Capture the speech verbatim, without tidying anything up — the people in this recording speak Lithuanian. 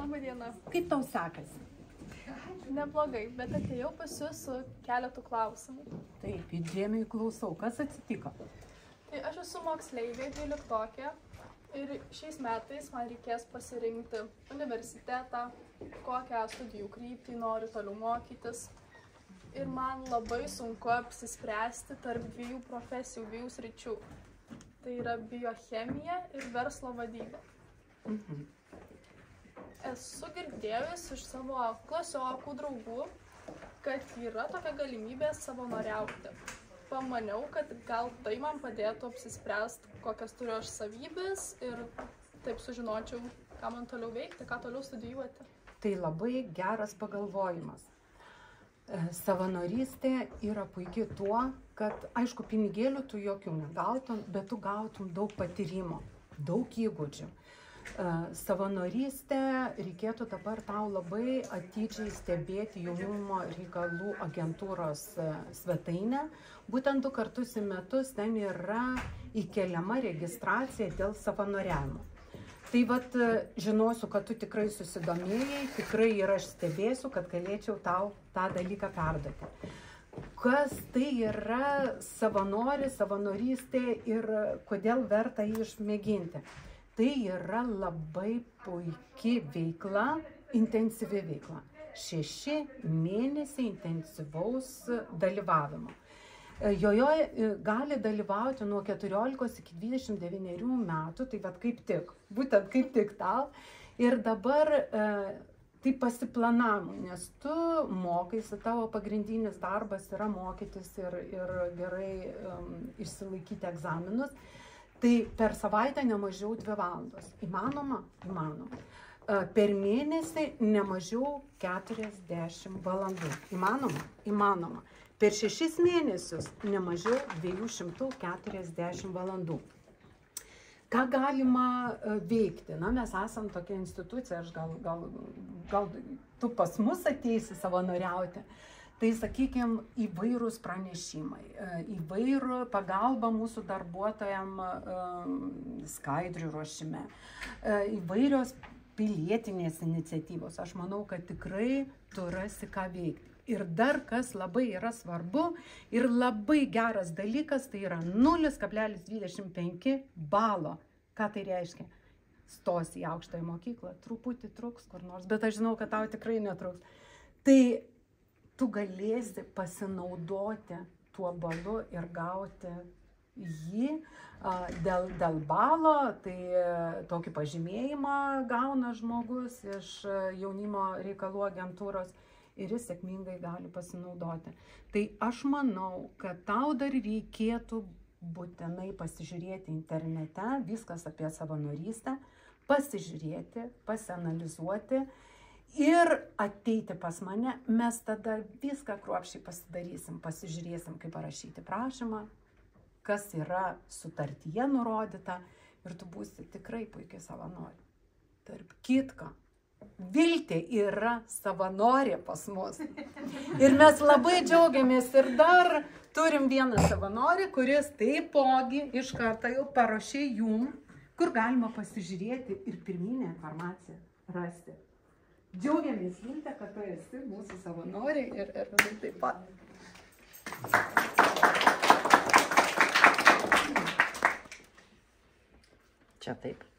Labą dieną. Kaip tau sekasi? Neblogai, bet atėjau pas jūs su keletu klausimų. Taip, įdėmiai klausau. Kas atsitiko? Tai aš esu moksleivė, dvyliktokė ir šiais metais man reikės pasirinkti universitetą, kokią studijų kryptį noriu toliau mokytis. Ir man labai sunku apsispręsti tarp dviejų profesijų, dviejų sričių. Tai yra biochemija ir verslo vadyba. Mhm. Esu girdėjus iš savo klasiokų draugų, kad yra tokia galimybė savanoriauti. Pamaniau, kad gal tai man padėtų apsispręsti, kokias turiu aš savybės ir taip sužinočiau, ką man toliau veikti, ką toliau studijuoti. Tai labai geras pagalvojimas. Savanorystė yra puikiai tuo, kad, aišku, pinigėlių tu jokių negautum, bet tu gautum daug patyrimo, daug įgūdžių. Savanorystę reikėtų dabar tau labai atidžiai stebėti jaunimo reikalų agentūros svetainę. Būtent du kartus į metus ten yra įkeliama registracija dėl savanoriavimo. Tai vat žinosiu, kad tu tikrai susidomėjai, tikrai ir aš stebėsiu, kad galėčiau tau tą dalyką perduoti. Kas tai yra savanori, savanorystė ir kodėl verta jį išmėginti? Tai yra labai puikia veikla, intensyvi veikla. Šeši mėnesiai intensyvaus dalyvavimo. Joje gali dalyvauti nuo keturiolikos iki dvidešimt devynerių metų, tai vat kaip tik, būtent kaip tik tau. Ir dabar e, tai pasiplanavimo, nes tu mokaisi, tavo pagrindinis darbas yra mokytis ir, ir gerai um, išsilaikyti egzaminus. Tai per savaitę nemažiau dvi valandos. Įmanoma? Įmanoma. Per mėnesį nemažiau keturiasdešimt valandų. Įmanoma? Įmanoma. Per šešis mėnesius nemažiau dviejų šimtų keturiasdešimt valandų. Ką galima veikti? Na, mes esam tokia institucija, aš gal, gal, gal tu pas mus ateisi savanoriauti. Tai, sakykime, įvairūs pranešimai, įvairų pagalba mūsų darbuotojams skaidrių ruošime, įvairios pilietinės iniciatyvos. Aš manau, kad tikrai tu rasi ką veikti. Ir dar kas labai yra svarbu ir labai geras dalykas, tai yra nulis kablelis dvidešimt penki balo. Ką tai reiškia? Stosi į aukštąją mokyklą, truputį truks kur nors, bet aš žinau, kad tau tikrai netruks. Tai tu galėsi pasinaudoti tuo balu ir gauti jį dėl, dėl balo, tai tokį pažymėjimą gauna žmogus iš jaunimo reikalų agentūros ir jis sėkmingai gali pasinaudoti. Tai aš manau, kad tau dar reikėtų būtinai pasižiūrėti internete, viskas apie savanorystę, pasižiūrėti, pasianalizuoti, ir ateiti pas mane, mes tada viską kruopščiai pasidarysim, pasižiūrėsim, kaip parašyti prašymą, kas yra sutartyje nurodyta ir tu būsi tikrai puikiai savanorė. Tarp kitko, Viltė yra savanorė pas mus. Ir mes labai džiaugiamės ir dar turim vieną savanorį, kuris taipogi iš karto jau parašė jum, kur galima pasižiūrėti ir pirminę informaciją rasti. Džiaugiamės, Viltė, kad tu esi mūsų savanoriai ir, ir taip pat. Čia taip.